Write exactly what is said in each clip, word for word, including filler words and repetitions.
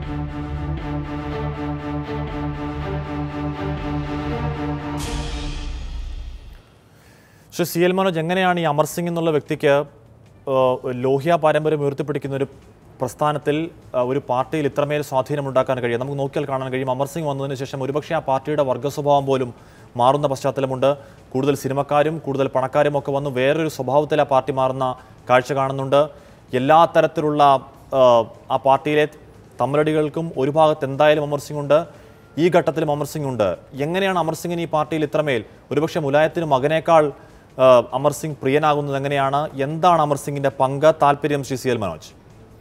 Shri C L Manoj, എങ്ങനെയാണ് ഈ അമർ സിംഗ് എന്നുള്ള വ്യക്തിക്ക് ലോഹ്യ പാരമ്പര്യം ഉയർത്തിപ്പിടിക്കുന്ന ഒരു പ്രസ്ഥാനത്തിൽ ഒരു പാർട്ടിയിൽ ഇത്രമേൽ സ്വാധീനമുണ്ടാക്കാൻ കഴിയും? നമുക്ക് നോക്കിയാൽ കാണാൻ കഴിയും അമർ സിംഗ് വന്നതിന് ശേഷം ഒരുപക്ഷെ ആ പാർട്ടിയുടെ വർഗ്ഗ സ്വഭാവം പോലും മാറുന്ന പശ്ചാത്തലമുണ്ട്. കൂടുതൽ സിനിമക്കാരും കൂടുതൽ പണക്കാരും ഒക്കെ വന്ന് വേറൊരു സ്വഭാവത്തിൽ ആ പാർട്ടി മാറുന്ന കാഴ്ച കാണുന്നുണ്ട്. എല്ലാ തരത്തിലുള്ള ആ പാർട്ടിയിലെ തമ്മലടികൾക്കും ഒരു ഭാഗത്ത് എന്തായാലും അമർ സിംഗ് ഉണ്ട്, ഈ ഘട്ടത്തിലും അമർ സിംഗ് ഉണ്ട്. എങ്ങനെയാണ് അമർ സിംഗിന് ഈ പാർട്ടിയിൽ ഇത്രമേൽ, ഒരുപക്ഷെ മുലായത്തിന് മകനേക്കാൾ അമർ സിംഗ് പ്രിയനാകുന്നത് എങ്ങനെയാണ്? എന്താണ് അമർ സിംഗിന്റെ പങ്ക്, താല്പര്യം? Shri C L Manoj.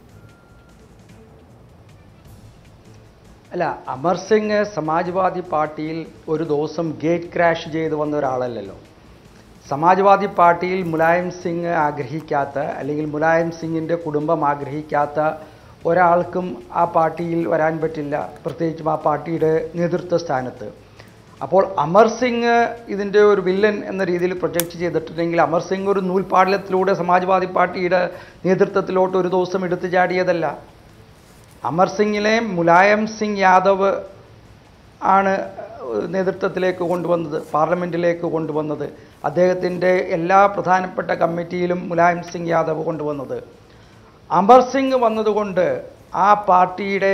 അല്ല, അമർ സിംഗ് സമാജ്വാദി പാർട്ടിയിൽ ഒരു ദിവസം ഗേറ്റ് ക്രാഷ് ചെയ്ത് വന്ന ഒരാളല്ലല്ലോ. സമാജ്വാദി പാർട്ടിയിൽ മുലായം സിംഗ് ആഗ്രഹിക്കാത്ത, അല്ലെങ്കിൽ മുലായം സിംഗിൻ്റെ കുടുംബം ആഗ്രഹിക്കാത്ത ഒരാൾക്കും ആ പാർട്ടിയിൽ വരാൻ പറ്റില്ല, പ്രത്യേകിച്ചും ആ പാർട്ടിയുടെ നേതൃത്വ സ്ഥാനത്ത്. അപ്പോൾ അമർ സിംഗ് ഇതിൻ്റെ ഒരു വില്ലൻ എന്ന രീതിയിൽ പ്രൊജക്റ്റ് ചെയ്തിട്ടുണ്ടെങ്കിൽ അമർ സിംഗ് ഒരു നൂൽപാടലത്തിലൂടെ സമാജ്വാദി പാർട്ടിയുടെ നേതൃത്വത്തിലോട്ട് ഒരു ദിവസം എടുത്തു ചാടിയതല്ല. അമർ സിംഗിനെ മുലായം സിംഗ് യാദവ് ആണ് നേതൃത്വത്തിലേക്ക് കൊണ്ടുവന്നത്, പാർലമെൻറ്റിലേക്ക് കൊണ്ടുവന്നത്. അദ്ദേഹത്തിൻ്റെ എല്ലാ പ്രധാനപ്പെട്ട കമ്മിറ്റിയിലും മുലായം സിംഗ് യാദവ് കൊണ്ടുവന്നത്. അമർ സിംഗ് വന്നതുകൊണ്ട് ആ പാർട്ടിയുടെ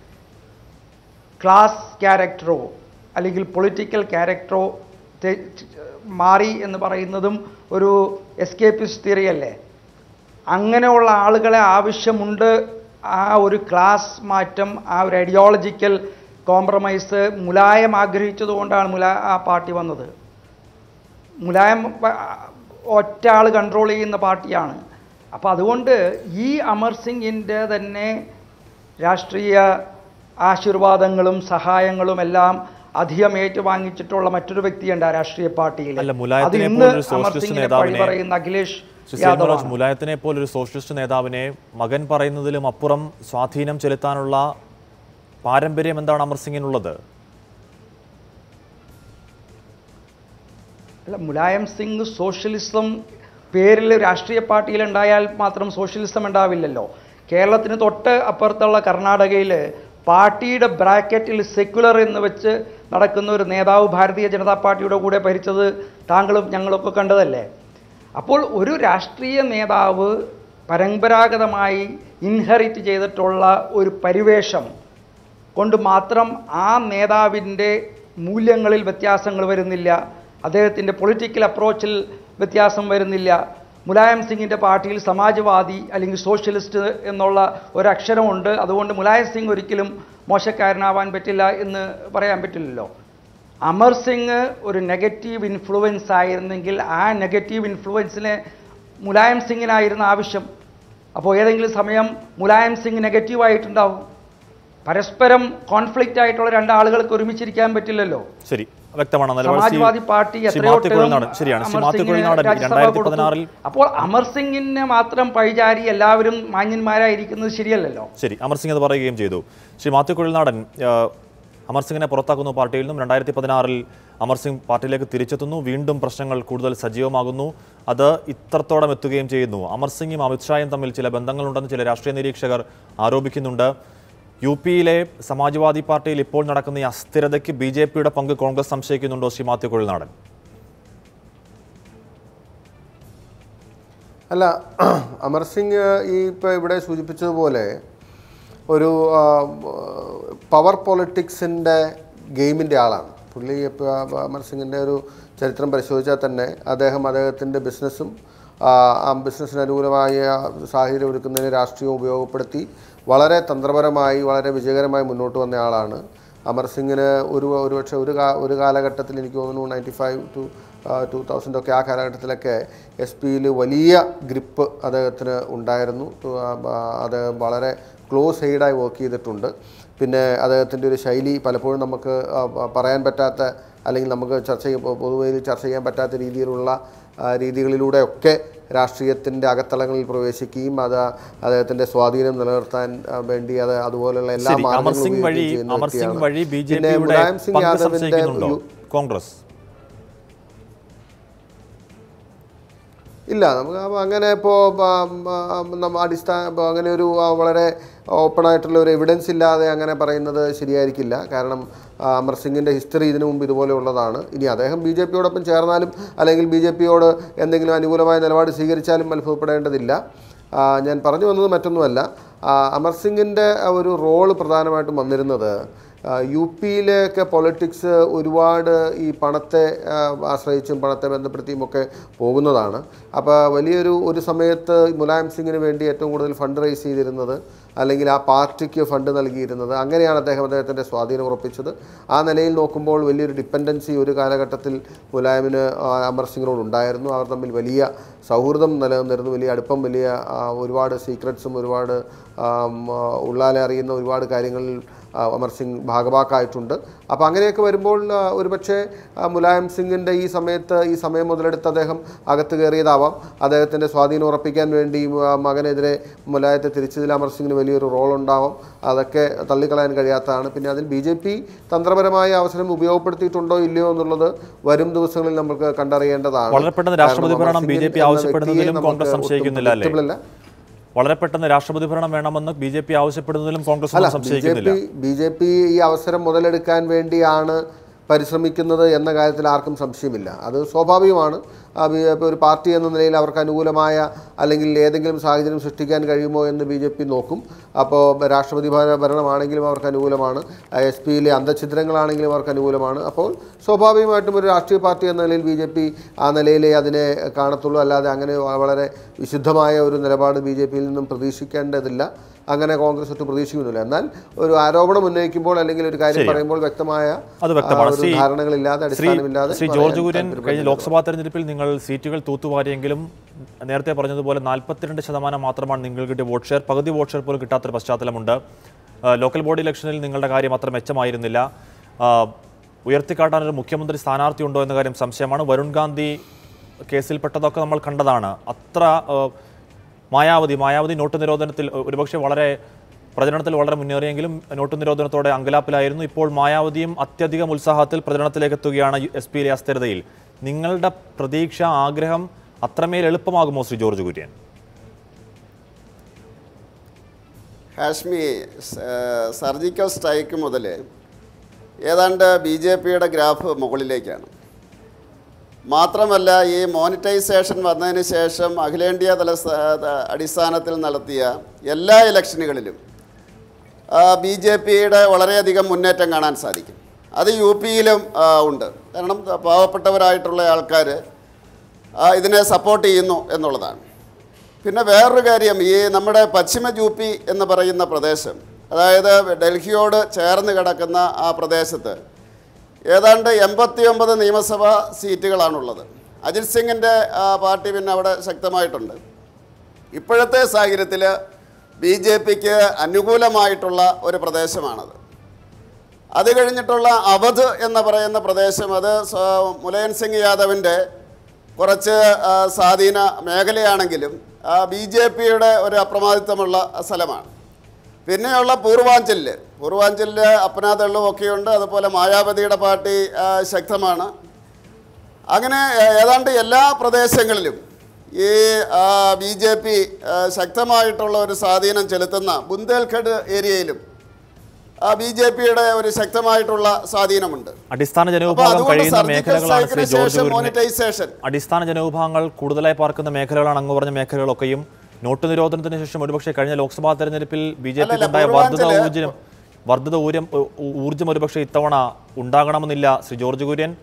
ക്ലാസ് ക്യാരക്ടറോ അല്ലെങ്കിൽ പൊളിറ്റിക്കൽ ക്യാരക്ടറോ മാറി എന്ന് പറയുന്നതും ഒരു എസ്കേപ്പിസ്റ്റ് തിയറി അല്ലേ? അങ്ങനെയുള്ള ആളുകളെ ആവശ്യമുണ്ട്. ആ ഒരു ക്ലാസ് മാറ്റം, ആ ഒരു ഐഡിയോളജിക്കൽ കോംപ്രമൈസ് മുലായം ആഗ്രഹിച്ചതുകൊണ്ടാണ് മുലാ ആ പാർട്ടി വന്നത്. മുലായം ഒറ്റ ആൾ കൺട്രോൾ ചെയ്യുന്ന പാർട്ടിയാണ്. അപ്പോൾ അതുകൊണ്ട് ഈ അമർ സിംഗിൻ്റെ തന്നെ രാഷ്ട്രീയ ആശീർവാദങ്ങളും സഹായങ്ങളും എല്ലാം അധികം ഏറ്റുവാങ്ങിച്ചിട്ടുള്ള മറ്റൊരു വ്യക്തിയുണ്ട് ആ രാഷ്ട്രീയ പാർട്ടിയിൽ. അത് ഇന്ന് അമർ സിംഗിനെ പഴി പറയുന്ന അഖിലേഷ് യാദവ്. മുലായത്തിനെ പോലൊരു സോഷ്യലിസ്റ്റ് നേതാവിനെ മകൻ പറയുന്നതിലും അപ്പുറം സ്വാധീനം ചെലുത്താനുള്ള പാരമ്പര്യം എന്താണ് അമർ സിംഗിനുള്ളത്? അല്ല, മുലായം സിംഗ് സോഷ്യലിസം പേരിൽ രാഷ്ട്രീയ പാർട്ടിയിൽ ഉണ്ടായാൽ മാത്രം സോഷ്യലിസം ഉണ്ടാവില്ലല്ലോ. കേരളത്തിന് തൊട്ട് അപ്പുറത്തുള്ള കർണാടകയിൽ പാർട്ടിയുടെ ബ്രാക്കറ്റിൽ സെക്യുലർ എന്ന് വെച്ച് നടക്കുന്ന ഒരു നേതാവ് ഭാരതീയ ജനതാ പാർട്ടിയുടെ കൂടെ ഭരിച്ചത് താങ്കളും ഞങ്ങളൊക്കെ കണ്ടതല്ലേ. അപ്പോൾ ഒരു രാഷ്ട്രീയ നേതാവ് പരമ്പരാഗതമായി ഇൻഹെറിറ്റ് ചെയ്തിട്ടുള്ള ഒരു പരിവേഷം കൊണ്ട് മാത്രം ആ നേതാവിൻ്റെ മൂല്യങ്ങളിൽ വ്യത്യാസങ്ങൾ വരുന്നില്ല, അദ്ദേഹത്തിൻ്റെ പൊളിറ്റിക്കൽ അപ്രോച്ചിൽ വ്യത്യാസം വരുന്നില്ല. മുലായം സിംഗിൻ്റെ പാർട്ടിയിൽ സമാജ്വാദി അല്ലെങ്കിൽ സോഷ്യലിസ്റ്റ് എന്നുള്ള ഒരക്ഷരമുണ്ട്. അതുകൊണ്ട് മുലായം സിംഗ് ഒരിക്കലും മോശക്കാരനാവാൻ പറ്റില്ല എന്ന് പറയാൻ പറ്റില്ലല്ലോ. അമർ സിംഗ് ഒരു നെഗറ്റീവ് ഇൻഫ്ലുവൻസ് ആയിരുന്നെങ്കിൽ ആ നെഗറ്റീവ് ഇൻഫ്ലുവൻസിന് മുലായം സിംഗിനായിരുന്നു ആവശ്യം. അപ്പോൾ ഏതെങ്കിലും സമയം മുലായം സിംഗ് നെഗറ്റീവായിട്ടുണ്ടാവും. പരസ്പരം കോൺഫ്ലിക്റ്റ് ആയിട്ടുള്ള രണ്ടാളുകൾക്ക് ഒരുമിച്ചിരിക്കാൻ പറ്റില്ലല്ലോ. ശരി, വ്യക്തമാണ്. സമാജ്വാദി പാർട്ടി എത്രയോ അപ്പോൾ അമർ സിംഗിനെ മാത്രം പഴിചാരി എല്ലാവരും മാന്യന്മാരായിരിക്കുന്നത് ശരിയല്ലല്ലോ. ശരി, അമർ സിംഗ് അത് പറയുകയും ചെയ്തു. ശ്രീ മാത്യു കുഴൽനാടൻ, അമർ സിംഗിനെ പുറത്താക്കുന്നു പാർട്ടിയിൽ നിന്നും. രണ്ടായിരത്തി പതിനാറിൽ അമർ സിംഗ് പാർട്ടിയിലേക്ക് തിരിച്ചെത്തുന്നു. വീണ്ടും പ്രശ്നങ്ങൾ കൂടുതൽ സജീവമാകുന്നു. അത് ഇത്രത്തോളം എത്തുകയും ചെയ്യുന്നു. അമർ സിംഗും അമിത്ഷായും തമ്മിൽ ചില ബന്ധങ്ങളുണ്ടെന്ന് ചില രാഷ്ട്രീയ നിരീക്ഷകർ ആരോപിക്കുന്നുണ്ട്. യു പിയിലെ സമാജ്വാദി പാർട്ടിയിൽ ഇപ്പോൾ നടക്കുന്ന ഈ അസ്ഥിരതയ്ക്ക് ബി ജെ പിയുടെ പങ്ക് കോൺഗ്രസ് സംശയിക്കുന്നുണ്ടോ? ശ്രീ മാത്യു കുഴൽനാടൻ. അല്ല, അമർ സിംഗ് ഈ ഇപ്പോൾ ഇവിടെ സൂചിപ്പിച്ചതുപോലെ ഒരു പവർ പൊളിറ്റിക്സിൻ്റെ ഗെയിമിൻ്റെ ആളാണ് പുള്ളി. ഇപ്പോൾ അമർ സിംഗിൻ്റെ ഒരു ചരിത്രം പരിശോധിച്ചാൽ തന്നെ അദ്ദേഹം അദ്ദേഹത്തിൻ്റെ ബിസിനസ്സും ആ ബിസിനസ്സിന് അനുകൂലമായ സാഹചര്യം ഒരുക്കുന്നതിന് രാഷ്ട്രീയം ഉപയോഗപ്പെടുത്തി വളരെ തന്ത്രപരമായി വളരെ വിജയകരമായി മുന്നോട്ട് വന്ന ആളാണ്. അമർ സിംഗിന് ഒരു ഒരുപക്ഷെ ഒരു കാ ഒരു കാലഘട്ടത്തിൽ എനിക്ക് തോന്നുന്നു നയൻറ്റി ഫൈവ് ടു ടു തൗസൻഡൊക്കെ ആ കാലഘട്ടത്തിലൊക്കെ എസ് പിയിൽ വലിയ ഗ്രിപ്പ് അദ്ദേഹത്തിന് ഉണ്ടായിരുന്നു. അദ്ദേഹം വളരെ ക്ലോസ് എയ്ഡായി വർക്ക് ചെയ്തിട്ടുണ്ട്. പിന്നെ അദ്ദേഹത്തിൻ്റെ ഒരു ശൈലി പലപ്പോഴും നമുക്ക് പറയാൻ പറ്റാത്ത, അല്ലെങ്കിൽ നമുക്ക് ചർച്ച ചെയ്യ പൊതുവെ ചർച്ച ചെയ്യാൻ പറ്റാത്ത രീതിയിലുള്ള രീതികളിലൂടെയൊക്കെ രാഷ്ട്രീയത്തിൻ്റെ അകത്തളങ്ങളിൽ പ്രവേശിക്കുകയും അത് അദ്ദേഹത്തിൻ്റെ സ്വാധീനം നിലനിർത്താൻ വേണ്ടി അത് അതുപോലുള്ള എല്ലാ മാർഗങ്ങളും പിന്നെ മുലായം സിംഗ് യാദവിൻ്റെ കോൺഗ്രസ് ഇല്ല, നമുക്ക് അങ്ങനെ ഇപ്പോൾ അടിസ്ഥാന അങ്ങനെ ഒരു വളരെ ഓപ്പണായിട്ടുള്ള ഒരു എവിഡൻസ് ഇല്ലാതെ അങ്ങനെ പറയുന്നത് ശരിയായിരിക്കില്ല. കാരണം അമർ സിംഗിൻ്റെ ഹിസ്റ്ററി ഇതിനു മുമ്പ് ഇതുപോലെ ഉള്ളതാണ്. ഇനി അദ്ദേഹം ബി ജെ പിയോടൊപ്പം ചേർന്നാലും അല്ലെങ്കിൽ ബി ജെ പിയോട് എന്തെങ്കിലും അനുകൂലമായ നിലപാട് സ്വീകരിച്ചാലും അത്ഭുതപ്പെടേണ്ടതില്ല. ഞാൻ പറഞ്ഞു വന്നത് മറ്റൊന്നുമല്ല, അമർ സിംഗിൻ്റെ ഒരു റോള് പ്രധാനമായിട്ടും വന്നിരുന്നത് യു പിയിലേക്ക് പൊളിറ്റിക്സ് ഒരുപാട് ഈ പണത്തെ ആശ്രയിച്ചും പണത്തെ ബന്ധപ്പെടുത്തിയും ഒക്കെ പോകുന്നതാണ്. അപ്പോൾ വലിയൊരു ഒരു സമയത്ത് മുലായം സിംഗിന് വേണ്ടി ഏറ്റവും കൂടുതൽ ഫണ്ട് റൈസ് ചെയ്തിരുന്നത് അല്ലെങ്കിൽ ആ പാർട്ടിക്ക് ഫണ്ട് നൽകിയിരുന്നത്, അങ്ങനെയാണ് അദ്ദേഹം അദ്ദേഹത്തിൻ്റെ സ്വാധീനം ഉറപ്പിച്ചത്. ആ നിലയിൽ നോക്കുമ്പോൾ വലിയൊരു ഡിപ്പെൻഡൻസി ഒരു കാലഘട്ടത്തിൽ മുലായമിന് അമർ സിംഗിനോട് ഉണ്ടായിരുന്നു. അവർ തമ്മിൽ വലിയ സൗഹൃദം നിലനിന്നിരുന്നു, വലിയ അടുപ്പം, വലിയ ഒരുപാട് സീക്രട്സും ഒരുപാട് ഉള്ളാലെ അറിയുന്ന ഒരുപാട് കാര്യങ്ങളിൽ അമർ സിംഗ് ഭാഗവാക്കായിട്ടുണ്ട്. അപ്പോൾ അങ്ങനെയൊക്കെ വരുമ്പോൾ ഒരുപക്ഷെ മുലായം സിംഗിൻ്റെ ഈ സമയത്ത് ഈ സമയം മുതലെടുത്ത് അദ്ദേഹം അകത്ത് കയറിയതാവാം. അദ്ദേഹത്തിൻ്റെ സ്വാധീനം ഉറപ്പിക്കാൻ വേണ്ടി മകനെതിരെ മുലായത്തെ തിരിച്ചതിൽ അമർ സിംഗിന് വലിയൊരു റോൾ ഉണ്ടാവും. അതൊക്കെ തള്ളിക്കളയാൻ കഴിയാത്തതാണ്. പിന്നെ അതിൽ ബി ജെ പി തന്ത്രപരമായ അവസരം ഉപയോഗപ്പെടുത്തിയിട്ടുണ്ടോ ഇല്ലയോ എന്നുള്ളത് വരും ദിവസങ്ങളിൽ നമുക്ക് കണ്ടറിയേണ്ടതാണ്. വളരെ പെട്ടെന്ന് രാഷ്ട്രപതി ഭരണം ബി ജെ പി ആവശ്യപ്പെടുന്നതിലും കോൺഗ്രസ് സംശയിക്കുന്നില്ല അല്ലേ? വളരെ പെട്ടെന്ന് രാഷ്ട്രപതി ഭരണം വേണമെന്ന് ബി ജെ പി ആവശ്യപ്പെടുന്നതിലും കോൺഗ്രസ് സംശയിക്കുന്നില്ല. ബി ജെ പി ഈ അവസരം മുതലെടുക്കാൻ വേണ്ടിയാണ് പരിശ്രമിക്കുന്നത് എന്ന കാര്യത്തിൽ ആർക്കും സംശയമില്ല. അത് സ്വാഭാവികമാണ്. ഒരു പാർട്ടി എന്ന നിലയിൽ അവർക്ക് അനുകൂലമായ അല്ലെങ്കിൽ ഏതെങ്കിലും സാഹചര്യം സൃഷ്ടിക്കാൻ കഴിയുമോ എന്ന് ബി ജെ പി നോക്കും. അപ്പോൾ രാഷ്ട്രപതി ഭരണമാണെങ്കിലും അവർക്ക് അനുകൂലമാണ്, എസ് പിയിലെ അന്തഛിദ്രങ്ങളാണെങ്കിലും അവർക്ക് അനുകൂലമാണ്. അപ്പോൾ സ്വാഭാവികമായിട്ടും ഒരു രാഷ്ട്രീയ പാർട്ടി എന്ന നിലയിൽ ബി ജെ പി ആ നിലയിലേ അതിനെ കാണത്തുള്ളൂ. അല്ലാതെ അങ്ങനെ വളരെ വിശുദ്ധമായ ഒരു നിലപാട് ബി ജെ പിയിൽ നിന്നും പ്രതീക്ഷിക്കേണ്ടതില്ല. അങ്ങനെ കോൺഗ്രസ് ഒട്ടും പ്രതീക്ഷിക്കുന്നില്ല. എന്നാൽ ഒരു ആരോപണം ഉന്നയിക്കുമ്പോൾ അല്ലെങ്കിൽ ഒരു കാര്യം പറയുമ്പോൾ വ്യക്തമായ ധാരണകളില്ലാതെ അടിസ്ഥാനമില്ലാതെ. ശ്രീ ജോർജ് കുര്യൻ, കഴിഞ്ഞ ലോക്സഭാ തെരഞ്ഞെടുപ്പിൽ നിങ്ങൾ സീറ്റുകൾ തൂത്തുവാരിയെങ്കിലും നേരത്തെ പറഞ്ഞതുപോലെ നാൽപ്പത്തിരണ്ട് ശതമാനം മാത്രമാണ് നിങ്ങൾ കിട്ടിയ വോട്ട് ഷെയർ. പകുതി വോട്ട് ഷെയർ പോലും കിട്ടാത്തൊരു പശ്ചാത്തലമുണ്ട്. ലോക്കൽ ബോഡി ഇലക്ഷനിൽ നിങ്ങളുടെ കാര്യം അത്ര മെച്ചമായിരുന്നില്ല. ഉയർത്തിക്കാട്ടാനൊരു മുഖ്യമന്ത്രി സ്ഥാനാർത്ഥി ഉണ്ടോ എന്ന കാര്യം സംശയമാണ്. വരുൺ ഗാന്ധി കേസിൽപ്പെട്ടതൊക്കെ നമ്മൾ കണ്ടതാണ്. അത്ര മായാവതി മായാവതി നോട്ട് നിരോധനത്തിൽ ഒരുപക്ഷെ വളരെ പ്രചരണത്തിൽ വളരെ മുന്നേറിയെങ്കിലും നോട്ട് നിരോധനത്തോടെ അങ്കലാപ്പിലായിരുന്നു. ഇപ്പോൾ മായാവതിയും അത്യധികം ഉത്സാഹത്തിൽ പ്രചരണത്തിലേക്ക് എത്തുകയാണ് എസ് പിയിലെ അസ്ഥിരതയിൽ. നിങ്ങളുടെ പ്രതീക്ഷ, ആഗ്രഹം അത്രമേൽ എളുപ്പമാകുമോ ശ്രീ ജോർജ് കുര്യൻ? ഹാഷ്മി, സർജിക്കൽ സ്ട്രൈക്ക് മുതൽ ഏതാണ്ട് ബി ജെ പിയുടെ ഗ്രാഫ് മുകളിലേക്കാണ്. മാത്രമല്ല, ഈ മോണിറ്റൈസേഷൻ വന്നതിന് ശേഷം അഖിലേന്ത്യാ തല അടിസ്ഥാനത്തിൽ നടത്തിയ എല്ലാ ഇലക്ഷനുകളിലും ബി ജെ പിയുടെ വളരെയധികം മുന്നേറ്റം കാണാൻ സാധിക്കും. അത് യു പിയിലും ഉണ്ട്. കാരണം പാവപ്പെട്ടവരായിട്ടുള്ള ആൾക്കാർ ഇതിനെ സപ്പോർട്ട് ചെയ്യുന്നു എന്നുള്ളതാണ്. പിന്നെ വേറൊരു കാര്യം, ഈ നമ്മുടെ പശ്ചിമ യു പി എന്ന് പറയുന്ന പ്രദേശം, അതായത് ഡൽഹിയോട് ചേർന്ന് കിടക്കുന്ന ആ പ്രദേശത്ത് ഏതാണ്ട് എൺപത്തി ഒമ്പത് നിയമസഭാ സീറ്റുകളാണുള്ളത്. അജിത് സിംഗിൻ്റെ പാർട്ടി പിന്നെ അവിടെ ശക്തമായിട്ടുണ്ട്. ഇപ്പോഴത്തെ സാഹചര്യത്തിൽ ബി ജെ പിക്ക് അനുകൂലമായിട്ടുള്ള ഒരു പ്രദേശമാണത്. അത് കഴിഞ്ഞിട്ടുള്ള അവധ് എന്ന് പറയുന്ന പ്രദേശം, അത് മുലായം സിംഗ് യാദവിൻ്റെ കുറച്ച് സ്വാധീന മേഖലയാണെങ്കിലും ബി ജെ പിയുടെ ഒരു അപ്രമാദിത്വമുള്ള സ്ഥലമാണ്. പിന്നെയുള്ള പൂർവാഞ്ചലിൽ പൂർവാഞ്ചലിൽ അപ്നാദളും ഒക്കെയുണ്ട്. അതുപോലെ മായാവതിയുടെ പാർട്ടി ശക്തമാണ്. അങ്ങനെ ഏതാണ്ട് എല്ലാ പ്രദേശങ്ങളിലും ഈ ബി ജെ പി ശക്തമായിട്ടുള്ള ഒരു സ്വാധീനം ചെലുത്തുന്ന ബുന്ദേൽഖണ്ഡ് ഏരിയയിലും ബി ജെ പിയുടെ ഒരു ശക്തമായിട്ടുള്ള സ്വാധീനമുണ്ട്. അടിസ്ഥാന ജനവിഭാഗം കഴിയുന്ന മേഖലകളാണ് ശ്രീ ജോർജ് മോണിറ്റൈസേഷൻ. അടിസ്ഥാന ജനവിഭാഗങ്ങൾ കൂടുതലായി പാർക്കുന്ന മേഖലകളാണ് അങ്ങ് പറഞ്ഞ മേഖലകളൊക്കെയും. നോട്ട് നിരോധനത്തിന് ശേഷം ഒരുപക്ഷെ കഴിഞ്ഞ ലോക്സഭാ തെരഞ്ഞെടുപ്പിൽ ബി ജെ പിക്കുണ്ടായ വർദ്ധിത ഊർജ്ജം വർദ്ധിത ഊര്യം ഊർജ്ജം ഒരുപക്ഷെ ഇത്തവണ ഉണ്ടാകണമെന്നില്ല ശ്രീ ജോർജ് കുര്യൻ.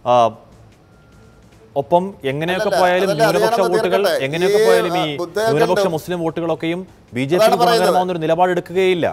ഒപ്പം എങ്ങനെയൊക്കെ പോയാലും ന്യൂനപക്ഷ വോട്ടുകൾ എങ്ങനെയൊക്കെ പോയാലും ഈ ന്യൂനപക്ഷ മുസ്ലിം വോട്ടുകളൊക്കെയും ബി ജെ പിക്ക് ഗുണകരമാവുന്നൊരു നിലപാടെടുക്കുകയില്ല.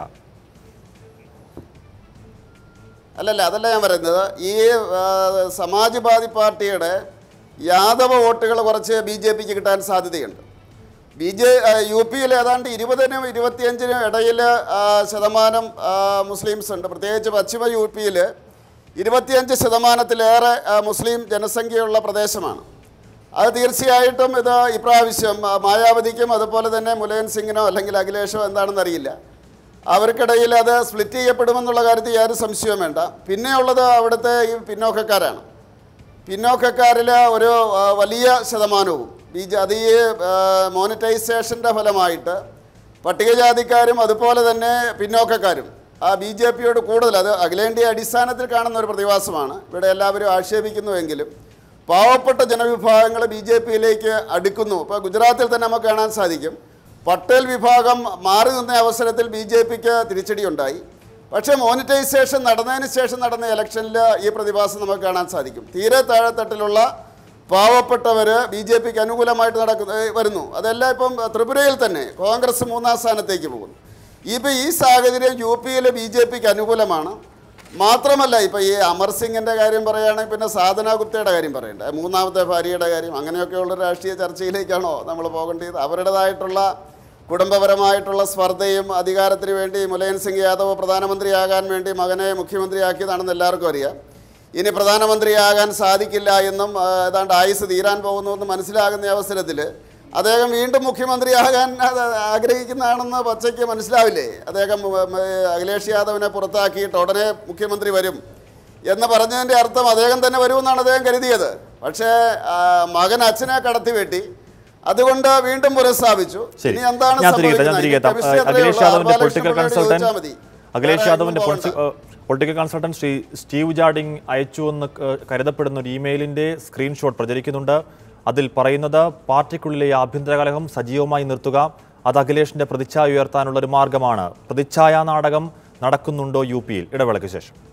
അല്ലല്ല, അതല്ല ഞാൻ പറയുന്നത്. ഈ സമാജ്വാദി പാർട്ടിയുടെ യാദവ വോട്ടുകൾ കുറച്ച് ബി ജെ പിക്ക് കിട്ടാൻ സാധ്യതയുണ്ട്. ബി ജെ യു പിയിൽ ഏതാണ്ട് ഇരുപതിനും ഇരുപത്തിയഞ്ചിനും ഇടയിൽ ശതമാനം മുസ്ലിംസ് ഉണ്ട്. പ്രത്യേകിച്ച് പശ്ചിമ യു പിയിൽ ഇരുപത്തിയഞ്ച് ശതമാനത്തിലേറെ മുസ്ലിം ജനസംഖ്യയുള്ള പ്രദേശമാണ്. അത് തീർച്ചയായിട്ടും ഇത് ഇപ്രാവശ്യം മായാവതിക്കും അതുപോലെ തന്നെ മുലായം സിംഗിനോ അല്ലെങ്കിൽ അഖിലേഷോ എന്താണെന്ന് അറിയില്ല, അവർക്കിടയിൽ അത് സ്പ്ലിറ്റ് ചെയ്യപ്പെടുമെന്നുള്ള കാര്യത്തിൽ യാതൊരു സംശയവും വേണ്ട. പിന്നെയുള്ളത് അവിടുത്തെ ഈ പിന്നോക്കക്കാരാണ്. പിന്നോക്കക്കാരിൽ ഒരു വലിയ ശതമാനവും ബി ജെ അത് ഈ മോണിറ്റൈസേഷൻ്റെ ഫലമായിട്ട് പട്ടികജാതിക്കാരും അതുപോലെ തന്നെ പിന്നോക്കക്കാരും ആ ബി ജെ പിയോട് കൂടുതൽ, അത് അഖിലേന്ത്യാ അടിസ്ഥാനത്തിൽ കാണുന്ന ഒരു പ്രതിഭാസമാണ്. ഇവിടെ എല്ലാവരും ആക്ഷേപിക്കുന്നുവെങ്കിലും പാവപ്പെട്ട ജനവിഭാഗങ്ങൾ ബി ജെ പിയിലേക്ക് അടുക്കുന്നു. ഇപ്പോൾ ഗുജറാത്തിൽ തന്നെ നമുക്ക് കാണാൻ സാധിക്കും, പട്ടേൽ വിഭാഗം മാറി നിന്ന അവസരത്തിൽ ബി ജെ പിക്ക് തിരിച്ചടിയുണ്ടായി. പക്ഷേ മോണിറ്റൈസേഷൻ നടന്നതിന് ശേഷം നടന്ന ഇലക്ഷനിൽ ഈ പ്രതിഭാസം നമുക്ക് കാണാൻ സാധിക്കും. തീരെ താഴെത്തട്ടിലുള്ള പാവപ്പെട്ടവർ ബി ജെ പിക്ക് അനുകൂലമായിട്ട് നടക്കുന്ന വരുന്നു. അതെല്ലാം ഇപ്പം ത്രിപുരയിൽ തന്നെ കോൺഗ്രസ് മൂന്നാം സ്ഥാനത്തേക്ക് പോകുന്നു. ഇപ്പോൾ ഈ സാഹചര്യം യു പിയിൽ ബി ജെ പിക്ക് അനുകൂലമാണ്. മാത്രമല്ല ഇപ്പോൾ ഈ അമർ സിംഗിൻ്റെ കാര്യം പറയുകയാണെങ്കിൽ പിന്നെ സാധന ഗുപ്തയുടെ കാര്യം പറയണ്ട, മൂന്നാമത്തെ ഭാര്യയുടെ കാര്യം, അങ്ങനെയൊക്കെയുള്ള രാഷ്ട്രീയ ചർച്ചയിലേക്കാണോ നമ്മൾ പോകേണ്ടത്? അവരുടേതായിട്ടുള്ള കുടുംബപരമായിട്ടുള്ള സ്പർദ്ധയും അധികാരത്തിന് വേണ്ടി മുലയൻ സിംഗ് യാദവ് പ്രധാനമന്ത്രിയാകാൻ വേണ്ടി മകനെ മുഖ്യമന്ത്രിയാക്കിയതാണെന്ന് എല്ലാവർക്കും അറിയാം. ഇനി പ്രധാനമന്ത്രിയാകാൻ സാധിക്കില്ല എന്നും ഏതാണ്ട് ആയുസ് തീരാൻ പോകുന്നുവെന്ന് മനസ്സിലാകുന്ന അവസരത്തിൽ അദ്ദേഹം വീണ്ടും മുഖ്യമന്ത്രിയാകാൻ ആഗ്രഹിക്കുന്നതാണെന്ന് പച്ചയ്ക്ക് മനസ്സിലാവില്ലേ? അദ്ദേഹം അഖിലേഷ് യാദവിനെ പുറത്താക്കിയിട്ട് ഉടനെ മുഖ്യമന്ത്രി വരും എന്ന് പറഞ്ഞതിൻ്റെ അർത്ഥം അദ്ദേഹം തന്നെ വരുമെന്നാണ് അദ്ദേഹം കരുതിയത്. പക്ഷേ മകൻ അച്ഛനെ കടത്തി വെട്ടി, അതുകൊണ്ട് വീണ്ടും പുനഃസ്ഥാപിച്ചു. ഇനി എന്താണ് അഖിലേഷ് യാദവിന്റെ political consultant Shri Steve Jarding അയച്ചുവെന്ന് കരുതപ്പെടുന്ന ഒരു ഇമെയിലിന്റെ സ്ക്രീൻഷോട്ട് പ്രചരിക്കുന്നുണ്ട്. അതിൽ പറയുന്നത് പാർട്ടിക്കുള്ളിലെ ആഭ്യന്തര കലഹം സജീവമായി നിർത്തുക, അത് അഖിലേഷിന്റെ പ്രതിച്ഛായ ഉയർത്താനുള്ള ഒരു മാർഗമാണ്. പ്രതിച്ഛായ നാടകം നടക്കുന്നുണ്ടോ യു പിയിൽ? ഇടവേളയ്ക്ക് ശേഷം.